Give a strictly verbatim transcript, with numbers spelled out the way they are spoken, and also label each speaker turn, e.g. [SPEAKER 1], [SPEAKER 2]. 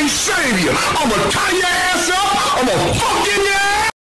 [SPEAKER 1] Savior. I'm going to tie your ass up. I'm going to fuck in